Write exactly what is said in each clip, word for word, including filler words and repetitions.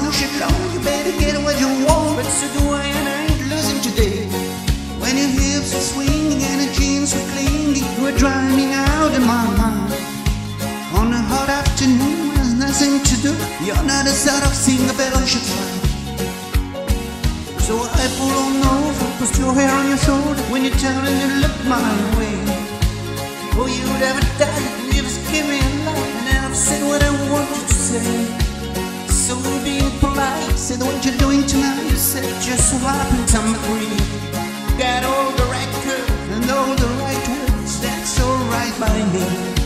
shit long, you better get what you want. But so do I, and I ain't losing today. When your hips are swinging and your jeans were clinging, you were drowning out in my mind. On a hot afternoon, there's nothing to do. You're not the sort of singer Bella should find. So I pull on over, put your hair on your shoulder when you turn and you look my way. Oh, you would ever die, you just give me a light, and I've said what I wanted to say. So being polite, said what you're doing tonight. You said just so happens I'm free. Got all the right curves and all the right words, that's alright by me.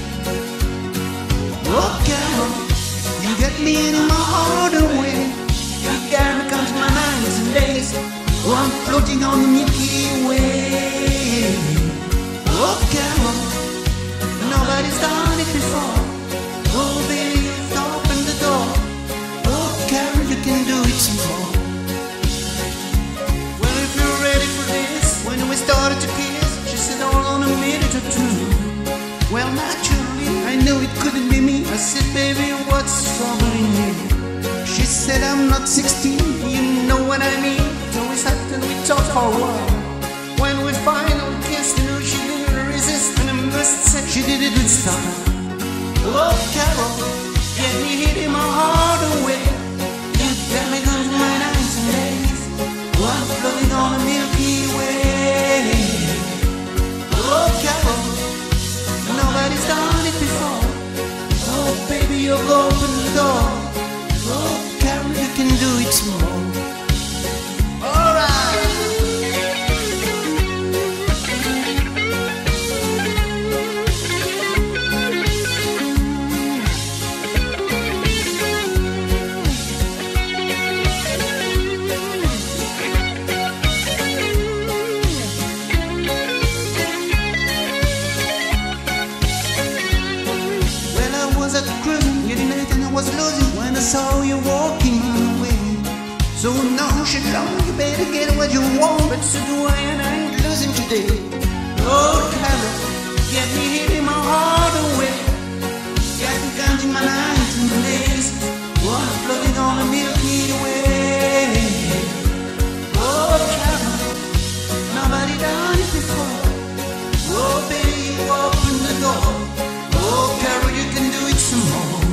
Oh, Carol, you get me in my heart away. You gotta come to my nights and days. Oh, I'm floating on the Milky Way. Oh, Carol, nobody's done it before. Oh, baby, you've opened the door. Oh, Carol, you can do it some more. Well, if you're ready for this, when we started to kiss, she said, hold on a minute or two. Well, naturally, I knew it couldn't be me. I said, baby, what's troubling you? She said, I'm not sixteen, you know what I mean. So we sat and we talked for a while. When we finally kissed, you know she didn't resist, and I must say she did it with style. Oh, Carol, get me hitting my heart away. You got me going to my nights and days. Oh, I'm floating on the Milky Way. Oh, Carol, nobody's done it before. Oh, baby, you've opened the door. Oh, Carol, you can do it some more. Alright. Well, I was at cruising, getting late and I was losing when I saw you walking my way. So now shit long, you better get what you want. But so do I, and I ain't losing today. Oh, Carol, get me hitting my heart away. Got me counting my nights and days. Oh, I'm floating on the Milky Way. Oh, Carol, nobody done it before. Oh, baby, you open the door. Oh, Carol, you can do it some more.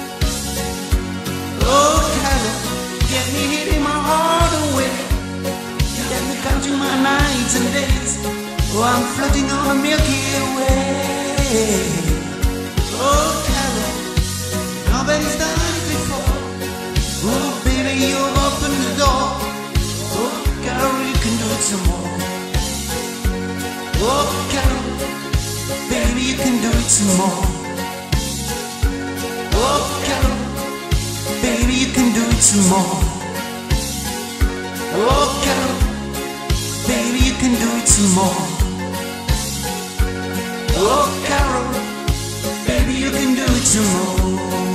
Oh, Carol, get me hitting my heart away. You got me counting my nights and days. Oh, I'm floating on the Milky Way. Oh, Carol, nobody's done it before. Oh, baby, you've opened the door. Oh, Carol, you can do it some more. Oh, Carol, baby, you can do it some more. Oh, Carol, baby, you can do it some more. Oh, Carol, baby, you can do it some more. Oh, Carol, baby, you can do it some more.